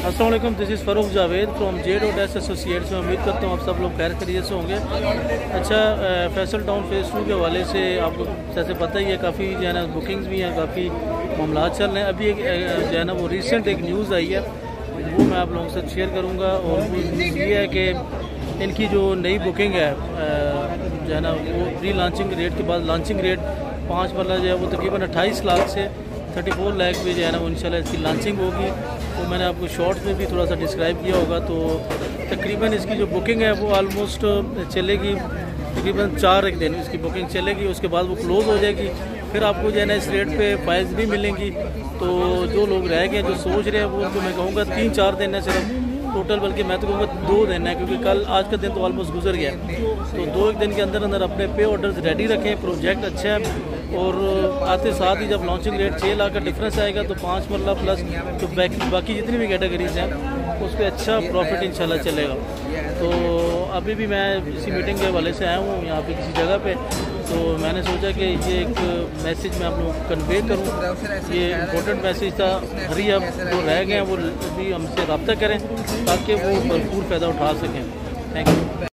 अस्सलाम वालेकुम, this is Farooq Javed from J.S associates. मैं उम्मीद करता हूँ आप सब लोग खैर खैरियत से होंगे। अच्छा, फैसल टाउन फेज़ 2 के हवाले से आपको जैसे पता ही है, काफ़ी जो है ना बुकिंग्स भी हैं, काफ़ी मामला चल रहे हैं। अभी एक जो है ना वो रिसेंट एक न्यूज़ आई है, वो मैं आप लोगों से शेयर करूँगा। और वो न्यूज़ ये है कि इनकी जो नई बुकिंग है जो है ना वो प्री लॉन्चिंग रेट के बाद लॉन्चिंग रेट 5 वाला जो है वो तकरीबन 28 लाख से 34 लाख पे जो है ना वो इंशाल्लाह इसकी लॉन्चिंग होगी। तो मैंने आपको शॉर्ट्स में भी थोड़ा सा डिस्क्राइब किया होगा। तो तकरीबन इसकी जो बुकिंग है वो आलमोस्ट चलेगी तकरीबन 4 एक दिन इसकी बुकिंग चलेगी, उसके बाद वो क्लोज़ हो जाएगी। फिर आपको जो है ना इस रेट पे फाइल्स भी मिलेंगी। तो जो लोग रह गए, जो सोच रहे हैं, वो उनको मैं कहूँगा 3-4 दिन है सिर्फ टोटल, बल्कि मैं तो कहूँगा 2 दिन है, क्योंकि कल आज का दिन तो ऑलमोस्ट गुजर गया। तो 2 दिन के अंदर अंदर अपने पे ऑर्डर्स रेडी रखें। प्रोजेक्ट अच्छा है और आते साथ ही जब लॉन्चिंग रेट 6 लाख का डिफरेंस आएगा तो 5 मरला प्लस तो बाकी जितनी भी कैटेगरीज हैं उस पर अच्छा प्रॉफिट इंशाल्लाह चलेगा। तो अभी भी मैं इसी मीटिंग के हवाले से आया हूँ यहाँ पे किसी जगह पे। तो मैंने सोचा कि ये एक मैसेज मैं आप लोगों को कन्वे करूँ। ये इम्पोर्टेंट मैसेज था। हरी अब जो रह गए हैं वो भी हमसे रब्ता करें ताकि वो भरपूर फ़ायदा उठा सकें। Thank you.